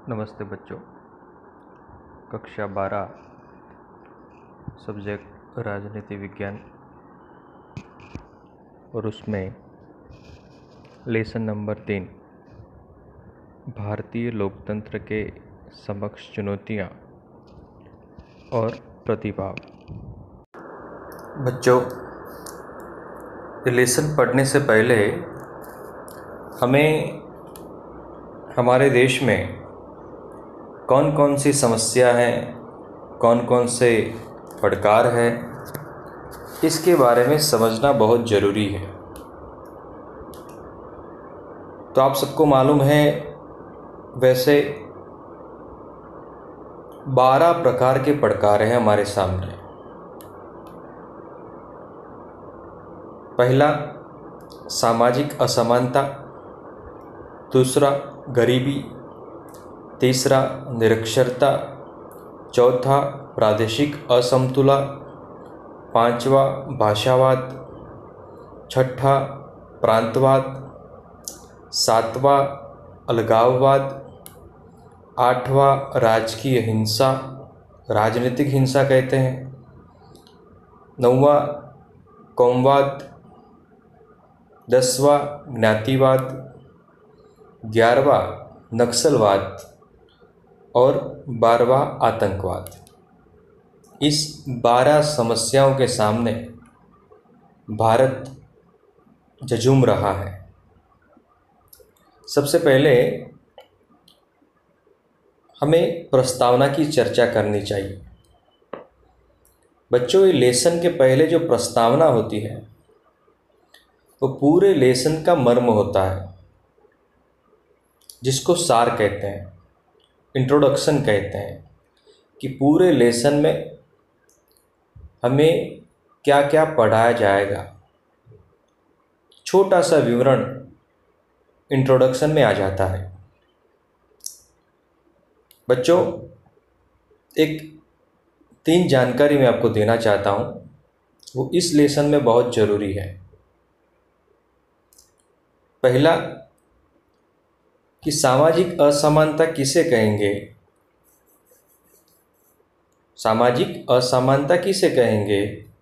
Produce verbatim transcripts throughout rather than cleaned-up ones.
नमस्ते बच्चों। कक्षा बारह सब्जेक्ट राजनीति विज्ञान और उसमें लेसन नंबर तीन भारतीय लोकतंत्र के समक्ष चुनौतियाँ और प्रतिभाव। बच्चों, ये लेसन पढ़ने से पहले हमें हमारे देश में कौन कौन सी समस्या हैं, कौन कौन से पड़कार है, इसके बारे में समझना बहुत ज़रूरी है। तो आप सबको मालूम है, वैसे बारह प्रकार के पड़कार हैं हमारे सामने। पहला, सामाजिक असमानता। दूसरा, गरीबी। तीसरा, निरक्षरता। चौथा, प्रादेशिक असमतुला। पांचवा, भाषावाद। छठा, प्रांतवाद। सातवां, अलगाववाद। आठवां, राजकीय हिंसा, राजनीतिक हिंसा कहते हैं। नौवां, कौमवाद। दसवां, ज्ञातिवाद। ग्यारहवां, नक्सलवाद और बारहवां, आतंकवाद। इस बारह समस्याओं के सामने भारत झुंझ रहा है। सबसे पहले हमें प्रस्तावना की चर्चा करनी चाहिए। बच्चों, ये लेसन के पहले जो प्रस्तावना होती है वो पूरे लेसन का मर्म होता है, जिसको सार कहते हैं, इंट्रोडक्शन कहते हैं, कि पूरे लेसन में हमें क्या क्या पढ़ाया जाएगा। छोटा सा विवरण इंट्रोडक्शन में आ जाता है। बच्चों, एक तीन जानकारी मैं आपको देना चाहता हूँ, वो इस लेसन में बहुत ज़रूरी है। पहला, कि सामाजिक असमानता किसे कहेंगे। सामाजिक असमानता किसे कहेंगे?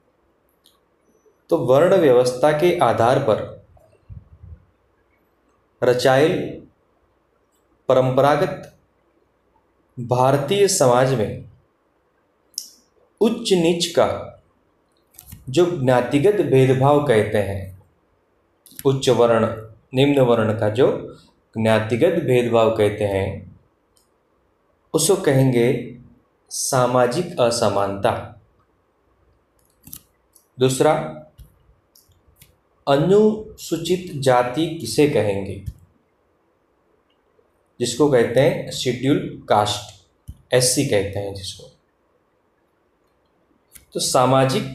तो वर्ण व्यवस्था के आधार पर रचायल परंपरागत भारतीय समाज में उच्च नीच का जो ज्ञातिगत भेदभाव कहते हैं, उच्च वर्ण निम्न वर्ण का जो ज्ञातिगत भेदभाव कहते हैं, उसको कहेंगे सामाजिक असमानता। दूसरा, अनुसूचित जाति किसे कहेंगे, जिसको कहते हैं शेड्यूल कास्ट, एससी कहते हैं जिसको। तो सामाजिक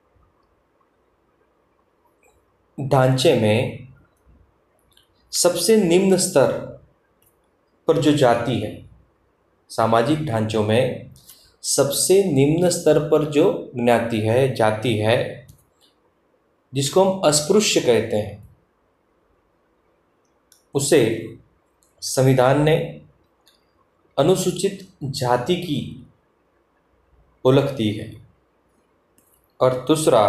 ढांचे में सबसे निम्न स्तर पर जो जाति है, सामाजिक ढांचों में सबसे निम्न स्तर पर जो ज्ञाति है, जाति है, जिसको हम अस्पृश्य कहते हैं, उसे संविधान ने अनुसूचित जाति की ओळख दी है। और दूसरा,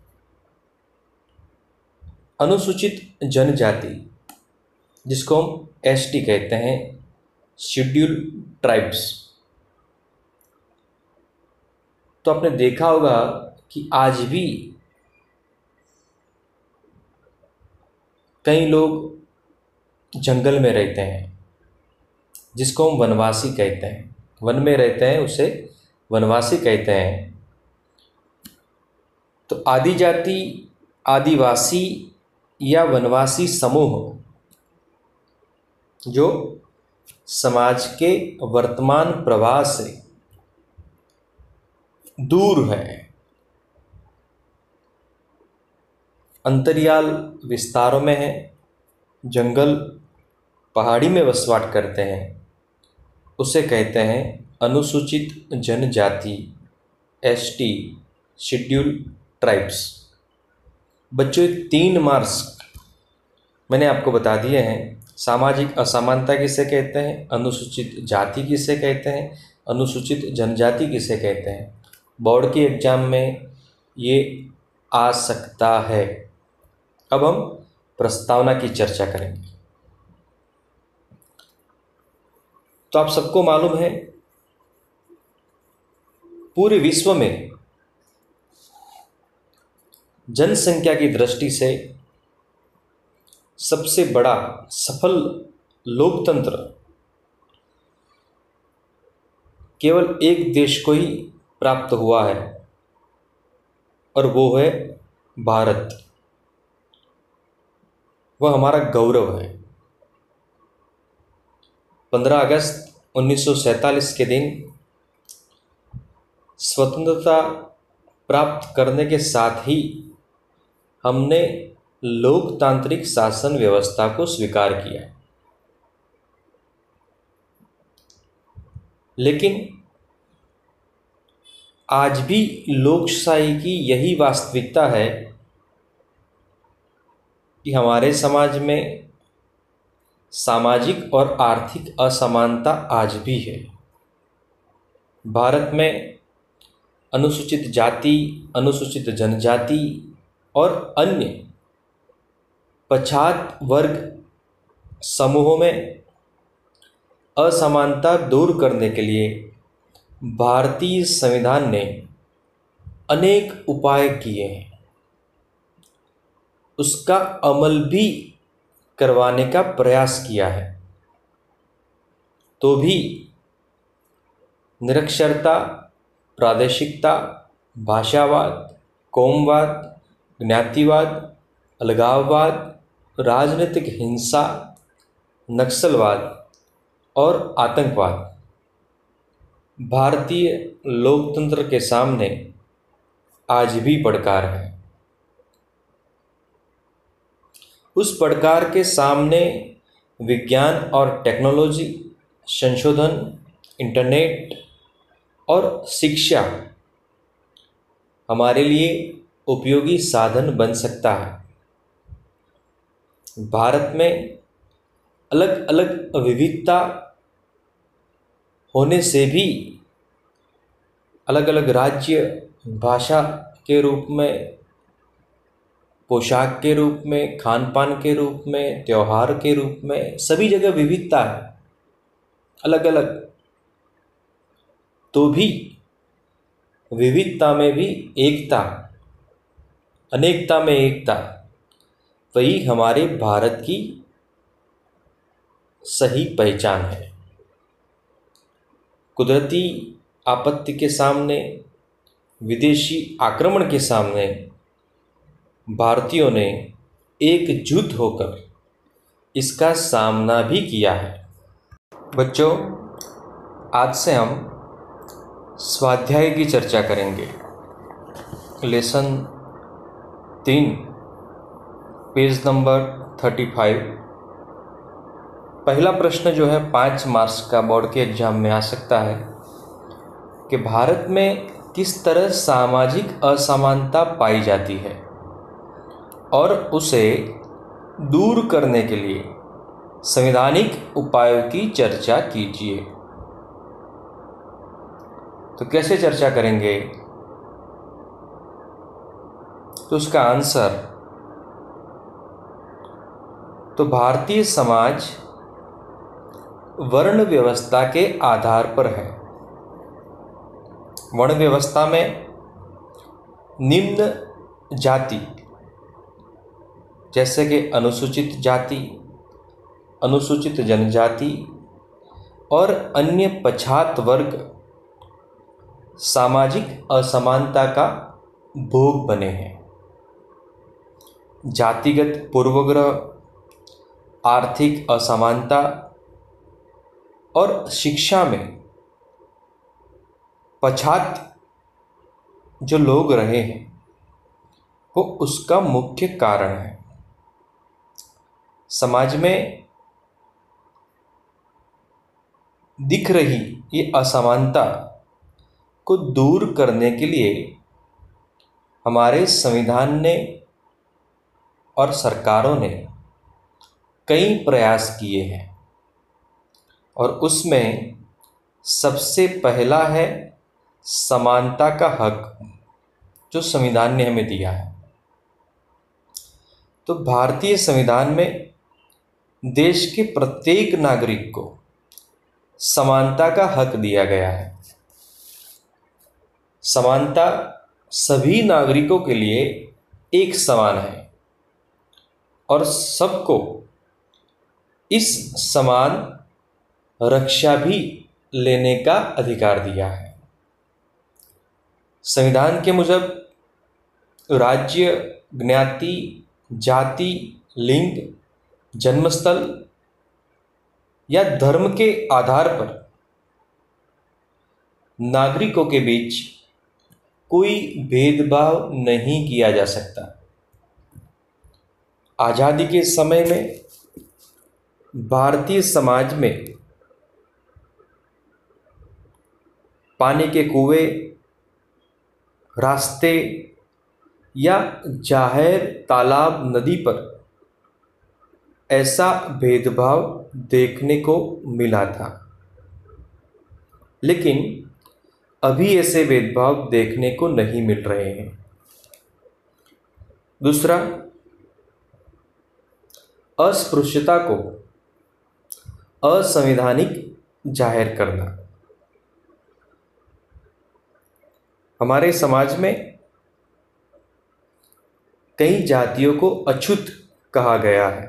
अनुसूचित जनजाति, जिसको हम एसटी कहते हैं, शेड्यूल ट्राइब्स। तो आपने देखा होगा कि आज भी कई लोग जंगल में रहते हैं, जिसको हम वनवासी कहते हैं। वन में रहते हैं, उसे वनवासी कहते हैं। तो आदिजाति, आदिवासी या वनवासी समूह जो समाज के वर्तमान प्रवाह से दूर है, अंतरियाल विस्तारों में है, जंगल पहाड़ी में वसवाट करते हैं, उसे कहते हैं अनुसूचित जनजाति, एसटी, शेड्यूल ट्राइब्स। बच्चों, तीन मार्क्स मैंने आपको बता दिए हैं सामाजिक असमानता किसे कहते हैं, अनुसूचित जाति किसे कहते हैं, अनुसूचित जनजाति किसे कहते हैं। बोर्ड के एग्जाम में ये आ सकता है। अब हम प्रस्तावना की चर्चा करेंगे। तो आप सबको मालूम है, पूरे विश्व में जनसंख्या की दृष्टि से सबसे बड़ा सफल लोकतंत्र केवल एक देश को ही प्राप्त हुआ है, और वो है भारत। वह हमारा गौरव है। पंद्रह अगस्त उन्नीस सौ सैंतालीस के दिन स्वतंत्रता प्राप्त करने के साथ ही हमने लोकतांत्रिक शासन व्यवस्था को स्वीकार किया। लेकिन आज भी लोकशाही की यही वास्तविकता है कि हमारे समाज में सामाजिक और आर्थिक असमानता आज भी है। भारत में अनुसूचित जाति, अनुसूचित जनजाति और अन्य पछात वर्ग समूहों में असमानता दूर करने के लिए भारतीय संविधान ने अनेक उपाय किए हैं। उसका अमल भी करवाने का प्रयास किया है, तो भी निरक्षरता, प्रादेशिकता, भाषावाद, कौमवाद, ज्ञातिवाद, अलगाववाद, राजनीतिक हिंसा, नक्सलवाद और आतंकवाद भारतीय लोकतंत्र के सामने आज भी पड़कार है। उस पड़कार के सामने विज्ञान और टेक्नोलॉजी, संशोधन, इंटरनेट और शिक्षा हमारे लिए उपयोगी साधन बन सकता है। भारत में अलग अलग विविधता होने से भी अलग अलग राज्य, भाषा के रूप में, पोशाक के रूप में, खान पान के रूप में, त्योहार के रूप में, सभी जगह विविधता है अलग अलग। तो भी विविधता में भी एकता, अनेकता में एकता, वही हमारे भारत की सही पहचान है। कुदरती आपत्ति के सामने, विदेशी आक्रमण के सामने भारतीयों ने एकजुट होकर इसका सामना भी किया है। बच्चों, आज से हम स्वाध्याय की चर्चा करेंगे। लेसन तीन, पेज नंबर थर्टी फाइव। पहला प्रश्न जो है पाँच मार्क्स का बोर्ड के एग्जाम में आ सकता है कि भारत में किस तरह सामाजिक असमानता पाई जाती है और उसे दूर करने के लिए संवैधानिक उपायों की चर्चा कीजिए। तो कैसे चर्चा करेंगे? तो उसका आंसर, तो भारतीय समाज वर्ण व्यवस्था के आधार पर है। वर्ण व्यवस्था में निम्न जाति जैसे कि अनुसूचित जाति, अनुसूचित जनजाति और अन्य पछात वर्ग सामाजिक असमानता का भोग बने हैं। जातिगत पूर्वग्रह, आर्थिक असमानता और शिक्षा में पछात जो लोग रहे हैं वो उसका मुख्य कारण है। समाज में दिख रही ये असमानता को दूर करने के लिए हमारे संविधान ने और सरकारों ने कई प्रयास किए हैं और उसमें सबसे पहला है समानता का हक, जो संविधान ने हमें दिया है। तो भारतीय संविधान में देश के प्रत्येक नागरिक को समानता का हक दिया गया है। समानता सभी नागरिकों के लिए एक समान है और सबको इस समान रक्षा भी लेने का अधिकार दिया है। संविधान के मुजब राज्य, ज्ञाति, जाति, लिंग, जन्मस्थल या धर्म के आधार पर नागरिकों के बीच कोई भेदभाव नहीं किया जा सकता। आज़ादी के समय में भारतीय समाज में पानी के कुएं, रास्ते या जाहिर तालाब, नदी पर ऐसा भेदभाव देखने को मिला था, लेकिन अभी ऐसे भेदभाव देखने को नहीं मिल रहे हैं। दूसरा, अस्पृश्यता को असंवैधानिक जाहिर करना। हमारे समाज में कई जातियों को अछूत कहा गया है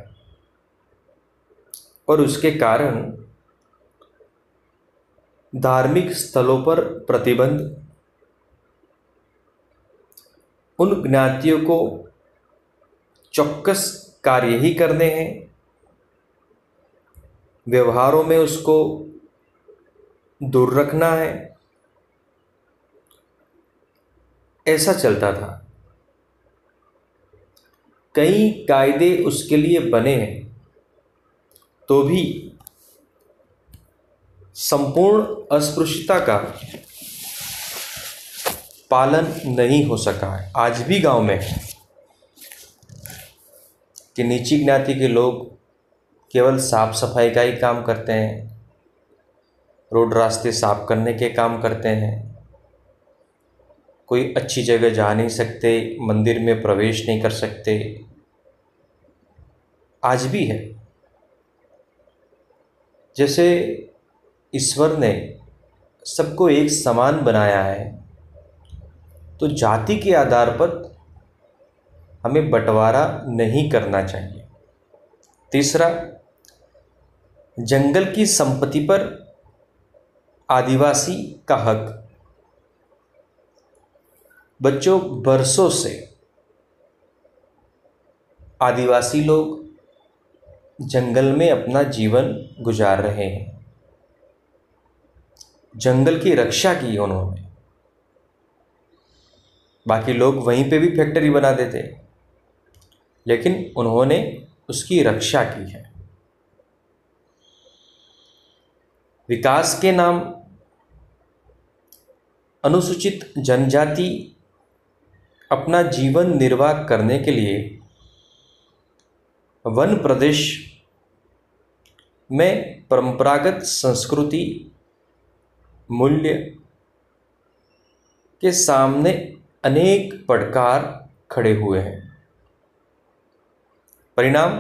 और उसके कारण धार्मिक स्थलों पर प्रतिबंध, उन ज्ञातियों को चौकस कार्य ही करने हैं, व्यवहारों में उसको दूर रखना है, ऐसा चलता था। कई कायदे उसके लिए बने हैं तो भी संपूर्ण अस्पृश्यता का पालन नहीं हो सका है। आज भी गांव में कि नीची ज्ञाति के लोग केवल साफ सफाई का ही काम करते हैं, रोड रास्ते साफ करने के काम करते हैं, कोई अच्छी जगह जा नहीं सकते, मंदिर में प्रवेश नहीं कर सकते। आज भी है। जैसे ईश्वर ने सबको एक समान बनाया है, तो जाति के आधार पर हमें बंटवारा नहीं करना चाहिए। तीसरा, जंगल की संपत्ति पर आदिवासी का हक। बच्चों, बरसों से आदिवासी लोग जंगल में अपना जीवन गुजार रहे हैं। जंगल की रक्षा की उन्होंने। बाकी लोग वहीं पे भी फैक्ट्री बना देते, लेकिन उन्होंने उसकी रक्षा की है। विकास के नाम अनुसूचित जनजाति अपना जीवन निर्वाह करने के लिए वन प्रदेश में परंपरागत संस्कृति मूल्य के सामने अनेक पड़कार खड़े हुए हैं। परिणाम,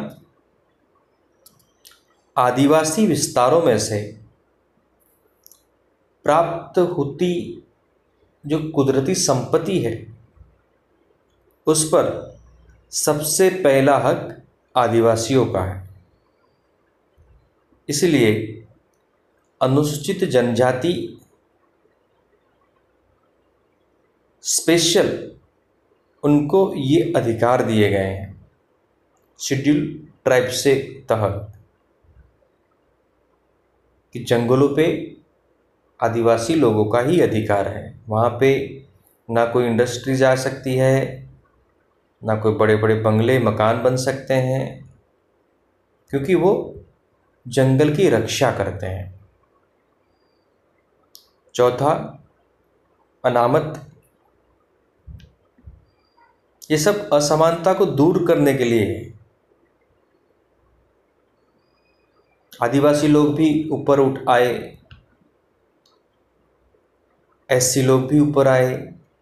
आदिवासी विस्तारों में से प्राप्त होती जो कुदरती संपत्ति है, उस पर सबसे पहला हक आदिवासियों का है। इसलिए अनुसूचित जनजाति स्पेशल उनको ये अधिकार दिए गए हैं शेड्यूल ट्राइब से तहत कि जंगलों पे आदिवासी लोगों का ही अधिकार है। वहाँ पे ना कोई इंडस्ट्री जा सकती है, ना कोई बड़े बड़े बंगले मकान बन सकते हैं, क्योंकि वो जंगल की रक्षा करते हैं। चौथा, अनामत। ये सब असमानता को दूर करने के लिए है। आदिवासी लोग भी ऊपर उठ आए, एससी लोग भी ऊपर आए,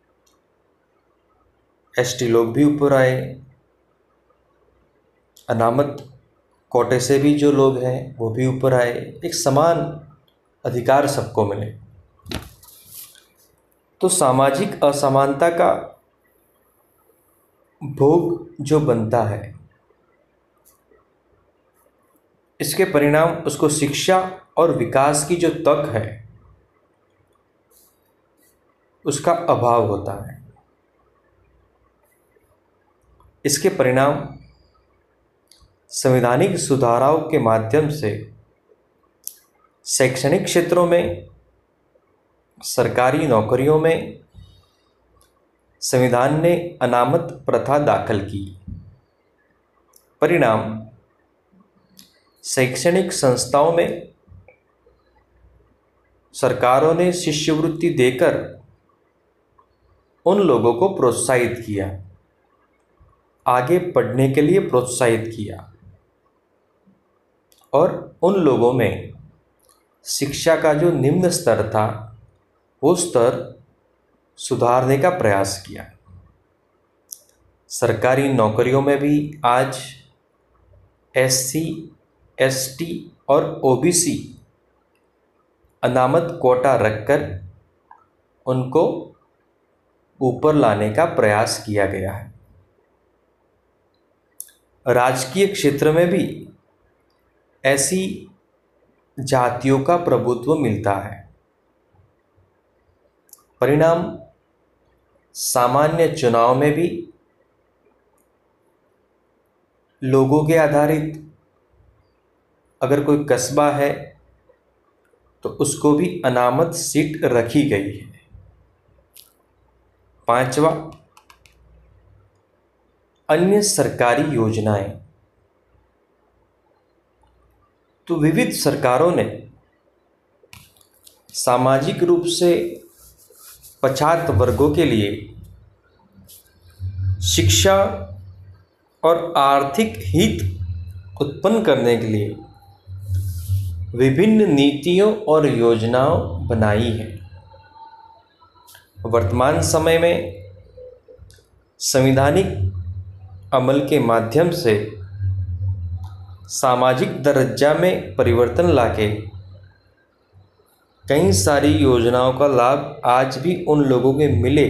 एसटी लोग भी ऊपर आए, अनामत कोटे से भी जो लोग हैं वो भी ऊपर आए। एक समान अधिकार सबको मिले। तो सामाजिक असमानता का भोग जो बनता है, इसके परिणाम उसको शिक्षा और विकास की जो तक है उसका अभाव होता है। इसके परिणाम संवैधानिक सुधारों के माध्यम से शैक्षणिक क्षेत्रों में, सरकारी नौकरियों में संविधान ने अनामत प्रथा दाखिल की। परिणाम शैक्षणिक संस्थाओं में सरकारों ने शिष्यवृत्ति देकर उन लोगों को प्रोत्साहित किया, आगे पढ़ने के लिए प्रोत्साहित किया और उन लोगों में शिक्षा का जो निम्न स्तर था वो स्तर सुधारने का प्रयास किया। सरकारी नौकरियों में भी आज एससी, एसटी और ओबीसी अनामत कोटा रखकर उनको ऊपर लाने का प्रयास किया गया है। राजकीय क्षेत्र में भी ऐसी जातियों का प्रभुत्व मिलता है। परिणाम सामान्य चुनाव में भी लोगों के आधारित, अगर कोई कस्बा है तो उसको भी अनामत सीट रखी गई है। पांचवा, अन्य सरकारी योजनाएं। तो विविध सरकारों ने सामाजिक रूप से पछात वर्गों के लिए शिक्षा और आर्थिक हित उत्पन्न करने के लिए विभिन्न नीतियों और योजनाओं बनाई हैं। वर्तमान समय में संवैधानिक अमल के माध्यम से सामाजिक दर्जा में परिवर्तन लाके कई सारी योजनाओं का लाभ आज भी उन लोगों के मिले,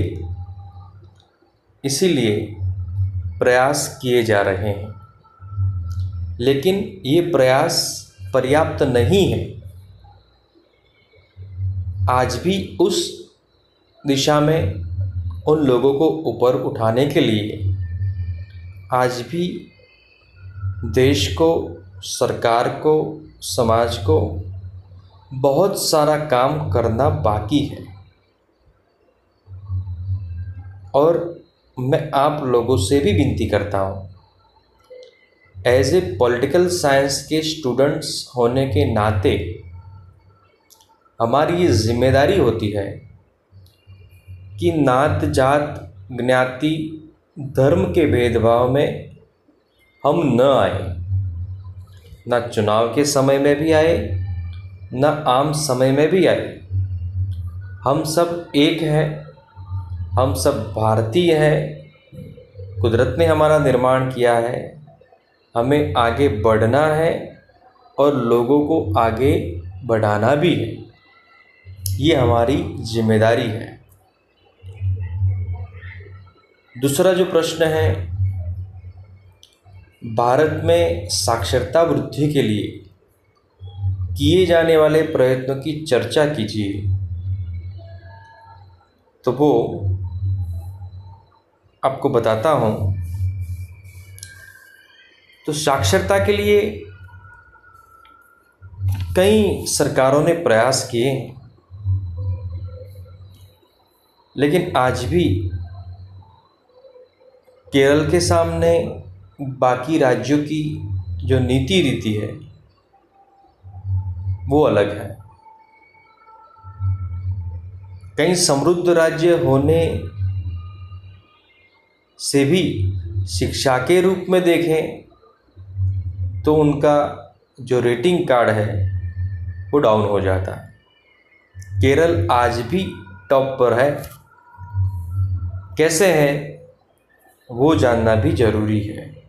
इसीलिए प्रयास किए जा रहे हैं। लेकिन ये प्रयास पर्याप्त नहीं है। आज भी उस दिशा में उन लोगों को ऊपर उठाने के लिए आज भी देश को, सरकार को, समाज को बहुत सारा काम करना बाकी है। और मैं आप लोगों से भी विनती करता हूँ, एज ए पॉलिटिकल साइंस के स्टूडेंट्स होने के नाते हमारी ये जिम्मेदारी होती है कि नात, जात, ज्ञाति, धर्म के भेदभाव में हम न आए, ना चुनाव के समय में भी आए, ना आम समय में भी आए। हम सब एक हैं, हम सब भारतीय हैं। कुदरत ने हमारा निर्माण किया है, हमें आगे बढ़ना है और लोगों को आगे बढ़ाना भी है। ये हमारी जिम्मेदारी है। दूसरा जो प्रश्न है, भारत में साक्षरता वृद्धि के लिए किए जाने वाले प्रयत्नों की चर्चा कीजिए। तो वो आपको बताता हूँ। तो साक्षरता के लिए कई सरकारों ने प्रयास किए, लेकिन आज भी केरल के सामने बाकी राज्यों की जो नीति रीति है वो अलग है। कई समृद्ध राज्य होने से भी शिक्षा के रूप में देखें तो उनका जो रेटिंग कार्ड है वो डाउन हो जाता है। केरल आज भी टॉप पर है, कैसे है वो जानना भी ज़रूरी है।